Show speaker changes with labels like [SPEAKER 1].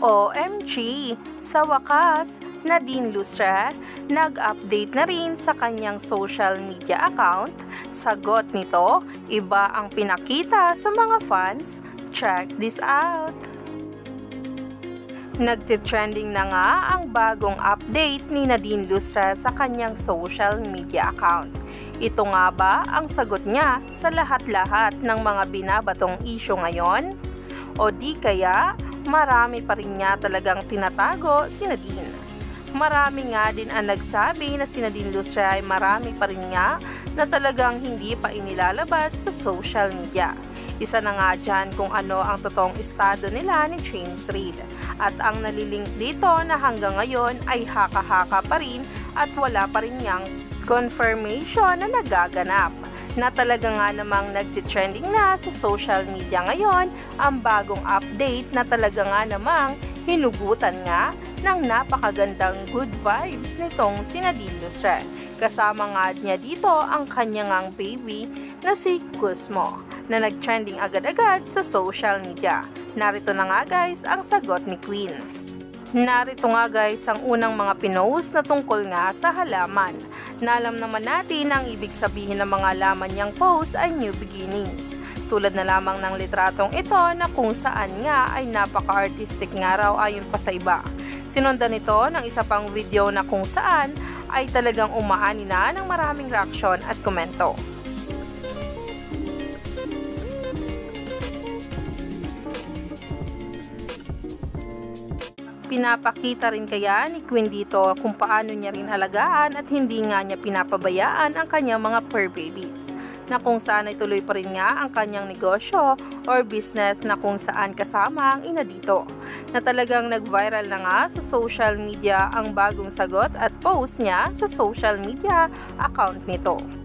[SPEAKER 1] OMG! Sa wakas, Nadine nag-update na rin sa kanyang social media account. Sagot nito, iba ang pinakita sa mga fans. Check this out! Nagtitrending na nga ang bagong update ni Nadine sa kanyang social media account. Ito nga ba ang sagot niya sa lahat-lahat ng mga binabatong issue ngayon? O di kaya marami pa rin niya talagang tinatago si Nadine? Marami nga din ang nagsabi na si Nadine ay marami pa rin nga na talagang hindi pa inilalabas sa social media. Isa na nga dyan kung ano ang totoong estado nila ni James Reid. At ang nalilink dito na hanggang ngayon ay haka-haka pa rin at wala pa rin niyang confirmation na nagaganap. Na talaga nga namang nagtitrending na sa social media ngayon ang bagong update na talaga nga namang hinugutan nga ng napakagandang good vibes nitong si Nadine. Kasama nga niya dito ang kanyang baby na si Cosmo na nagtrending agad-agad sa social media. Narito na nga guys ang sagot ni Queen. Narito nga guys ang unang mga pinost na tungkol nga sa halaman. Alam naman natin ang ibig sabihin ng mga halaman niyang post ay new beginnings. Tulad na lamang ng litratong ito na kung saan nga ay napaka-artistic nga raw ayon pa sa iba. Sinundan nito ng isa pang video na kung saan ay talagang umaani na ng maraming reaksyon at komento. Pinapakita rin kaya ni Queen dito kung paano niya rin alagaan at hindi nga niya pinapabayaan ang kanyang mga fur babies, na kung saan ay tuloy pa rin nga ang kanyang negosyo or business na kung saan kasama ang ina dito, na talagang nag-viral na nga sa social media ang bagong sagot at post niya sa social media account nito.